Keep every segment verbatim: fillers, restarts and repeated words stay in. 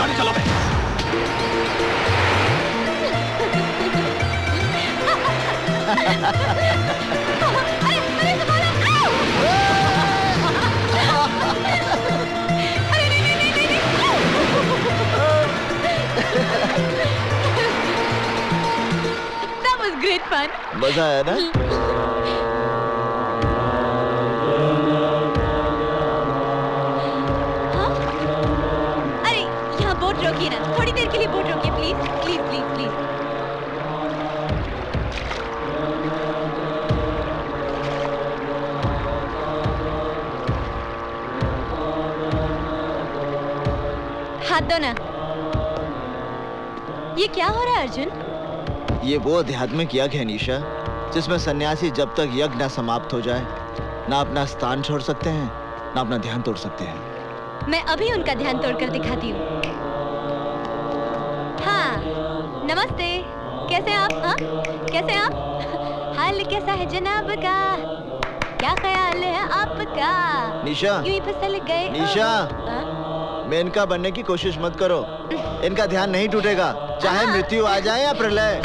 गाड़ी चला बे। अरे अरे तुम्हारा अरे नहीं नहीं नहीं नहीं That was great fun. मजा आया ना? रोकिए ना, थोड़ी देर के लिए बोट रोकिए प्लीज प्लीज प्लीज प्लीज। हाथ दो ना। ये क्या हो रहा है अर्जुन? ये वो आध्यात्मिक यज्ञ है निशा, जिसमें सन्यासी जब तक यज्ञ ना समाप्त हो जाए ना अपना स्थान छोड़ सकते हैं ना अपना ध्यान तोड़ सकते हैं। मैं अभी उनका ध्यान तोड़कर दिखाती हूँ। नमस्ते, कैसे हैं आप? हाँ? कैसे हैं आप? हाल कैसा है जनाब का? क्या ख्याल है आपका? निशा, यूं ही फिसल गए। निशा, मैं इनका बनने की कोशिश मत करो। इनका ध्यान नहीं टूटेगा, चाहे मृत्यु आ जाए या प्रलय।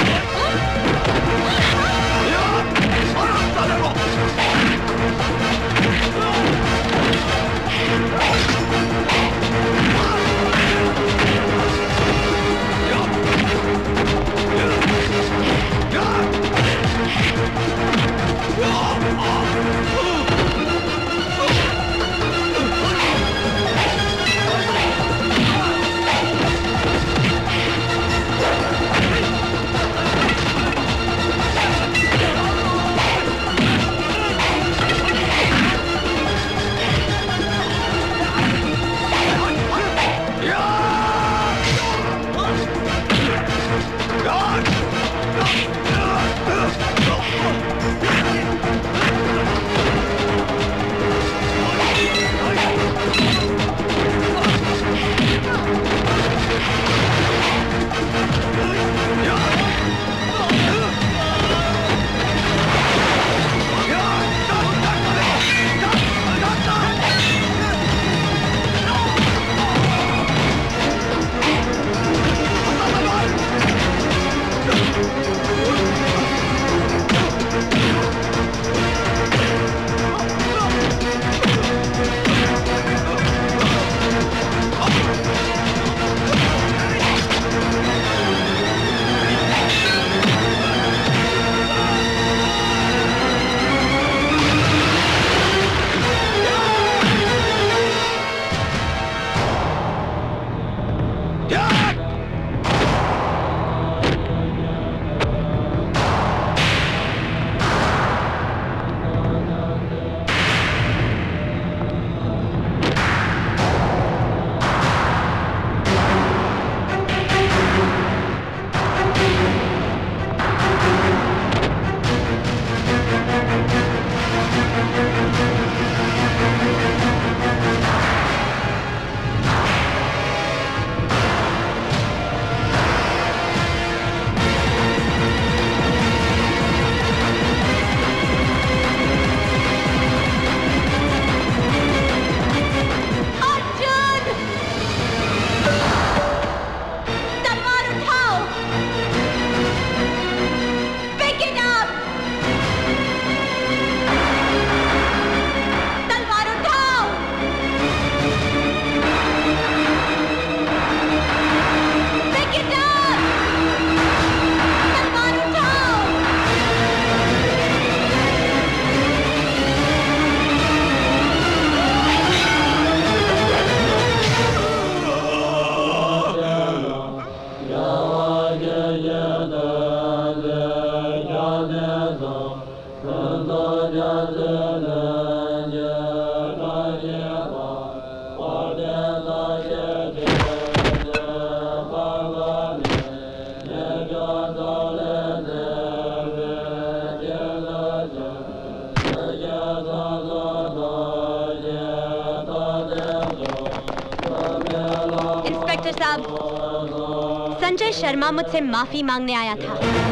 संजय शर्मा मुझसे माफी मांगने आया था,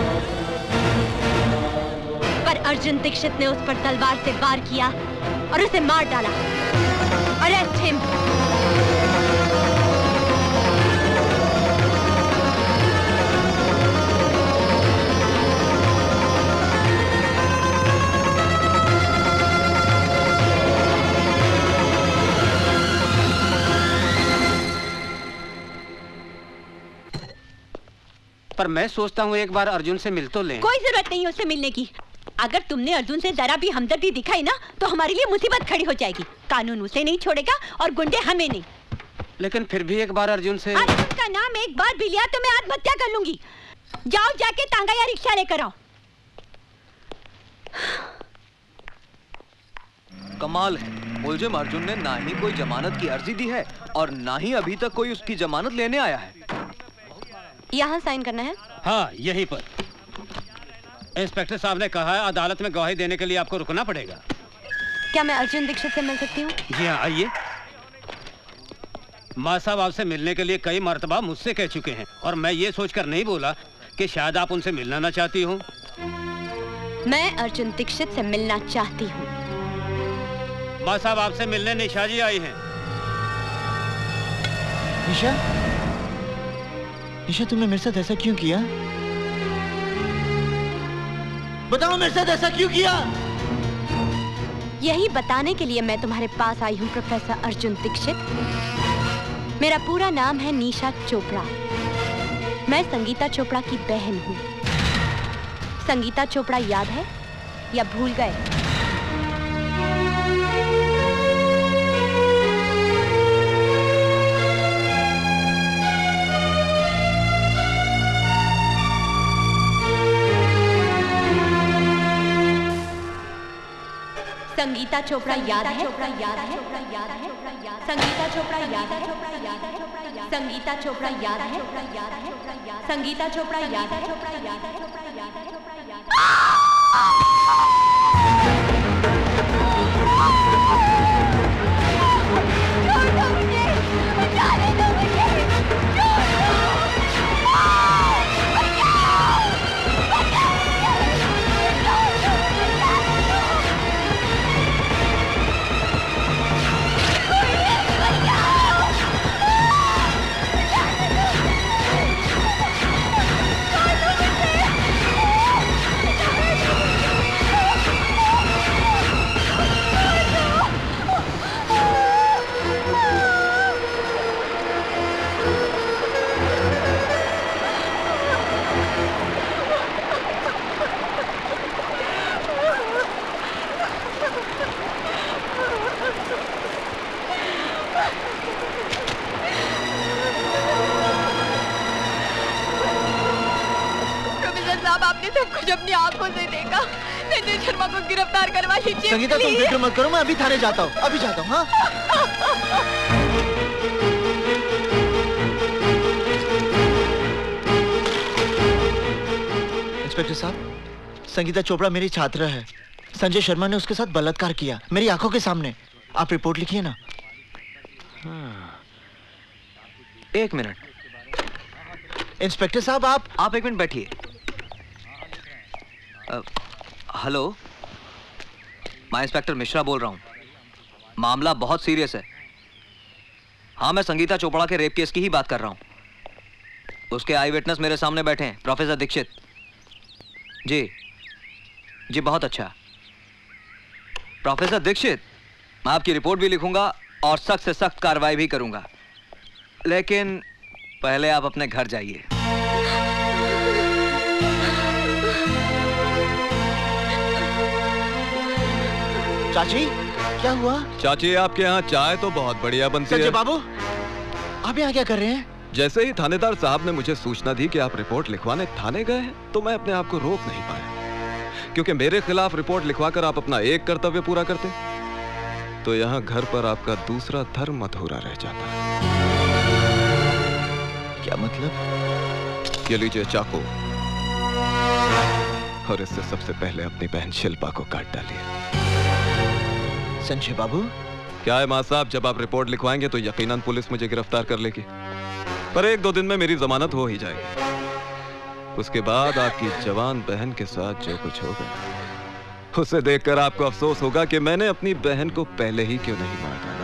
पर अर्जुन दीक्षित ने उस पर तलवार से वार किया और उसे मार डाला। Arrest him. पर मैं सोचता हूँ एक बार अर्जुन से मिल तो लें। कोई जरूरत नहीं उससे मिलने की। अगर तुमने अर्जुन से जरा भी हमदर्दी दिखाई ना तो हमारे लिए मुसीबत खड़ी हो जाएगी। कानून उसे नहीं छोड़ेगा और गुंडे हमें नहीं। लेकिन फिर भी एक बार अर्जुन से। अर्जुन का नाम एक बार भी लिया तो मैं आत्महत्या कर लूंगी। जाओ जाके तांगा या रिक्शा लेकर आओ। कमाल है, मुलजिम अर्जुन ने ना ही कोई जमानत की अर्जी दी है और ना ही अभी तक कोई उसकी जमानत लेने आया है। यहाँ साइन करना है? हाँ, यहीं पर। इंस्पेक्टर साहब ने कहा है अदालत में गवाही देने के लिए आपको रुकना पड़ेगा। क्या मैं अर्जुन दीक्षित से मिल सकती हूँ? जी हाँ, आइए। माँ साहब आपसे मिलने के लिए कई मर्तबा मुझसे कह चुके हैं और मैं ये सोचकर नहीं बोला कि शायद आप उनसे मिलना ना चाहती हूँ। मैं अर्जुन दीक्षित से मिलना चाहती हूँ। माँ साहब आपसे मिलने निशा जी आई हैं। निशा, निशा तुमने मेरे साथ ऐसा क्यों किया? बताओ मेरे साथ ऐसा क्यों किया? यही बताने के लिए मैं तुम्हारे पास आई हूँ प्रोफेसर अर्जुन दीक्षित। मेरा पूरा नाम है निशा चोपड़ा। मैं संगीता चोपड़ा की बहन हूँ। संगीता चोपड़ा याद है या भूल गए? संगीता चोपड़ा याद है? चोपड़ा याद है? संगीता चोपड़ा याद है? संगीता चोपड़ा याद है? संगीता चोपड़ा याद है? अपनी आंखों से देखा। संजय शर्मा को गिरफ्तार करवा लीजिए। संगीता तुम फिक्र मत करो, मैं अभी थाने जाता हूँ, अभी जाता हूँ। हाँ? इंस्पेक्टर साहब, संगीता चोपड़ा मेरी छात्र है। संजय शर्मा ने उसके साथ बलात्कार किया मेरी आंखों के सामने। आप रिपोर्ट लिखिए ना। हाँ। एक मिनट। इंस्पेक्टर साहब आप आप एक मिनट बैठिए। हेलो, मैं इंस्पेक्टर मिश्रा बोल रहा हूँ। मामला बहुत सीरियस है। हाँ, मैं संगीता चोपड़ा के रेप केस की ही बात कर रहा हूँ। उसके आई विटनेस मेरे सामने बैठे हैं, प्रोफेसर दीक्षित। जी जी, बहुत अच्छा। प्रोफेसर दीक्षित, मैं आपकी रिपोर्ट भी लिखूंगा और सख्त से सख्त कार्रवाई भी करूंगा, लेकिन पहले आप अपने घर जाइए। चाची, क्या हुआ? चाची, आपके यहाँ चाय तो बहुत बढ़िया बनती है। संजय बाबू, आप यहाँ क्या कर रहे हैं? जैसे ही थानेदार साहब ने मुझे सूचना दी कि आप रिपोर्ट लिखवाने थाने गए हैं, तो मैं अपने आप को रोक नहीं पाया, क्योंकि मेरे खिलाफ रिपोर्ट लिखवाकर आप अपना एक कर्तव्य पूरा करते तो यहाँ घर पर आपका दूसरा धर्म अधूरा रह जाता। क्या मतलब? ये लीजिए चाकू, और इससे सबसे पहले अपनी बहन शिल्पा को काट डालिए। संजय बाबू, क्या है माँ साहब, जब आप रिपोर्ट लिखवाएंगे तो यकीनन पुलिस मुझे गिरफ्तार कर लेगी, पर एक दो दिन में मेरी जमानत हो ही जाएगी। उसके बाद आपकी जवान बहन के साथ जो कुछ होगा, उसे देखकर आपको अफसोस होगा कि मैंने अपनी बहन को पहले ही क्यों नहीं मार डाला।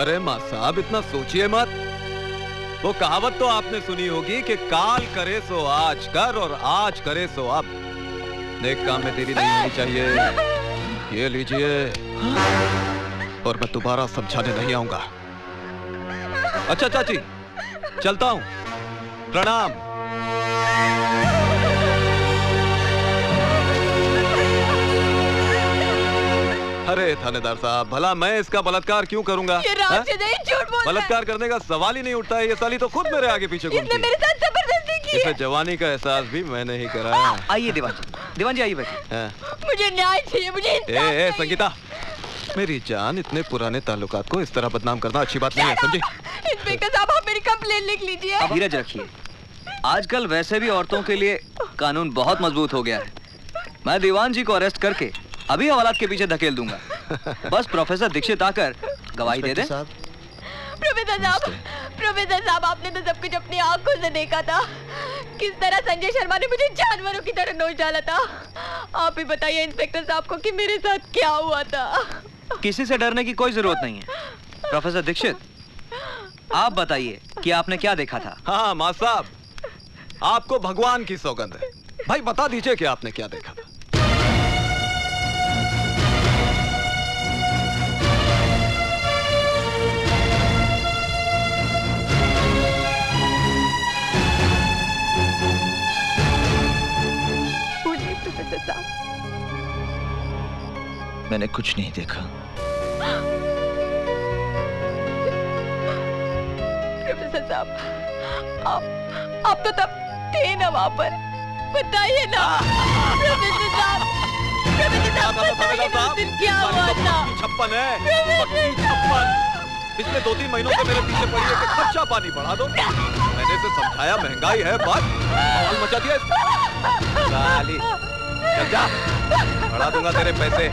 अरे माँ साहब इतना सोचिए मत। वो कहावत तो आपने सुनी होगी कि काल करे सो आज कर और आज करे सो अब। नेक काम में देरी नहीं होनी चाहिए। ये लीजिए, और मैं दोबारा समझाने नहीं आऊंगा। अच्छा चाची, चलता हूं। प्रणाम। अरे थानेदार साहब, भला मैं इसका बलात्कार क्यों करूंगा? ये राज से नहीं, झूठ बोल रहा है। बलात्कार करने का सवाल ही नहीं उठता है। ये साली तो खुद मेरे आगे पीछे घूमती है। इसने मेरे साथ जबरदस्ती की है। इसे जवानी का एहसास भी मैंने ही कराया। आइए दीवान जी, दीवान जी आइए बैठिए। मुझे न्याय चाहिए, मुझे इंसाफ ए, ए, चाहिए। संगीता, मेरी जान, इतने पुराने ताल्लुकात को इस तरह बदनाम करना अच्छी बात नहीं है, समझी? इंस्पेक्टर साहब, आप मेरी कंप्लेन लिख लीजिए। धीरज रखिए। आजकल वैसे भी औरतों के लिए कानून बहुत मजबूत हो गया है। मैं दीवान जी को अरेस्ट करके अभी हवालात के पीछे धकेल दूंगा। बस प्रोफेसर दीक्षित आकर गवाही दे दे। प्रोफेसर साहब, प्रोफेसर साहब, आपने तो सब कुछ अपनी आंखों से देखा था। किस तरह संजय शर्मा ने मुझे जानवरों की तरह नोच डाला था। आप ही बताइए इंस्पेक्टर साहब को कि मेरे साथ क्या हुआ था। किसी से डरने की कोई जरूरत नहीं है। प्रोफेसर दीक्षित, आप बताइए कि आपने क्या देखा था? हाँ माँ साहब, आपको भगवान की सौगंध है। भाई बता दीजिए कि आपने क्या देखा था। मैंने कुछ नहीं देखा। प्रोफेसर साहब, आप आप तो तब थे ना वहाँ पर, बताइए ना। प्रोफेसर साहब, प्रोफेसर साहब, बताइए ना उस दिन क्या हुआ था। छप्पन है, पक्की छप्पन। पिछले दो तीन महीनों से मेरे पीछे पड़ी है कि खर्चा पानी बढ़ा दो। मैंने इसे समझाया महंगाई है, बात माहौल मचा दिया इसने। साली, चल जा, बढ़ा दूंगा तेरे पैसे।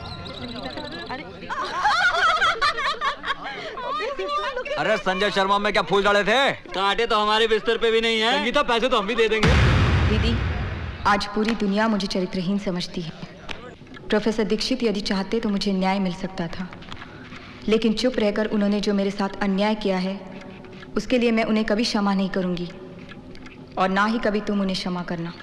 अरे संजय शर्मा में क्या फूल डाले थे? कांटे तो हमारे बिस्तर पे भी नहीं है। संगीता, पैसे तो हम भी दे देंगे। दीदी, आज पूरी दुनिया मुझे चरित्रहीन समझती है। प्रोफेसर दीक्षित यदि चाहते तो मुझे न्याय मिल सकता था, लेकिन चुप रहकर उन्होंने जो मेरे साथ अन्याय किया है उसके लिए मैं उन्हें कभी क्षमा नहीं करूंगी, और ना ही कभी तुम उन्हें क्षमा करना।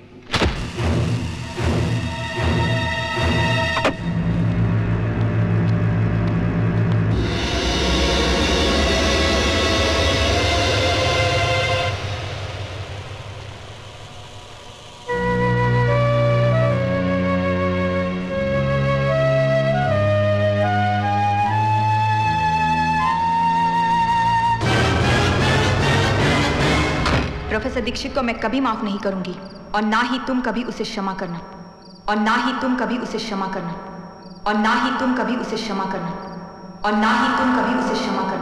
प्रोफेसर दीक्षित को मैं कभी माफ नहीं करूंगी, और ना ही तुम कभी उसे क्षमा करना, और ना ही तुम कभी उसे क्षमा करना, और ना ही तुम कभी उसे क्षमा करना, और ना ही तुम कभी उसे क्षमा करना।